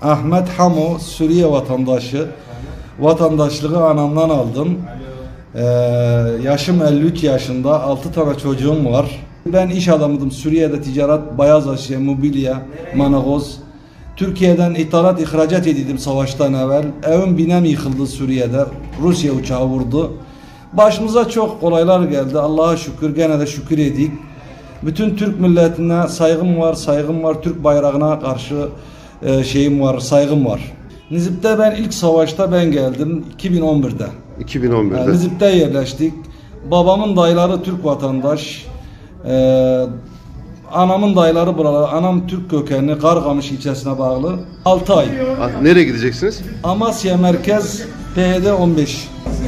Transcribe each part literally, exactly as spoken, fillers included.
Ahmet Hamo, Suriye vatandaşı. Vatandaşlığı anamdan aldım. Ee, yaşım elli üç yaşında, altı tane çocuğum var. Ben iş adamıydım. Suriye'de ticaret, beyaz eşya, mobilya, managoz. Türkiye'den ithalat, ihracat edildim savaştan evvel. Evim binem yıkıldı Suriye'de. Rusya uçağı vurdu. Başımıza çok olaylar geldi. Allah'a şükür, gene de şükür edik. Bütün Türk milletine saygım var, saygım var. Türk bayrağına karşı e, şeyim var, saygım var. Nizip'te ben ilk savaşta ben geldim iki bin on birde. iki bin on birde. Yani Nizip'te yerleştik. Babamın dayıları Türk vatandaş. Ee, anamın dayıları buralar. Anam Türk kökenli, Kargamış ilçesine bağlı. altı ay. Nereye gideceksiniz? Amasya Merkez P H D on beş.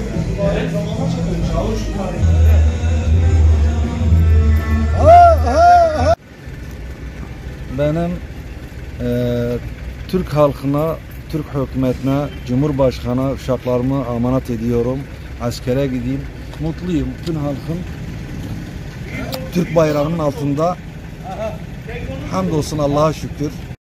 Benim e, Türk halkına, Türk hükümetine, Cumhurbaşkanı uşaklarımı emanet ediyorum. Askere gideyim. Mutluyum. Bütün halkın Türk bayrağının altında. Hamdolsun Allah'a şükür.